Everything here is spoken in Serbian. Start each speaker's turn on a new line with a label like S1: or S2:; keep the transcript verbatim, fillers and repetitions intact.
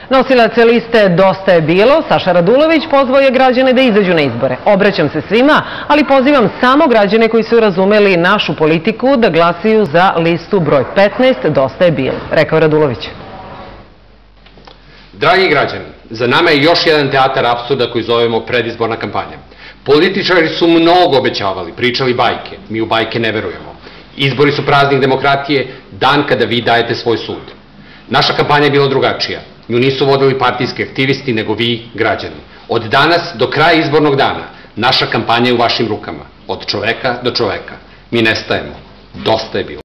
S1: Nosilac liste Dosta je bilo, Saša Radulović, pozvao je građane da izađu na izbore. Obraćam se svima, ali pozivam samo građane koji su razumeli našu politiku da glasaju za listu broj petnaest Dosta je bilo, rekao Radulović.
S2: Dragi građani, za nama je još jedan teatar apsurda koji zovemo predizborna kampanja. Političari su mnogo obećavali, pričali bajke, mi u bajke ne verujemo. Izbori su praznik demokratije, dan kada vi dajete svoj sud. Naša kampanja je bila drugačija. Nju nisu vodili partijski aktivisti, nego vi, građani. Od danas do kraja izbornog dana, naša kampanja je u vašim rukama. Od čoveka do čoveka. Mi nestajemo. Dosta je bilo.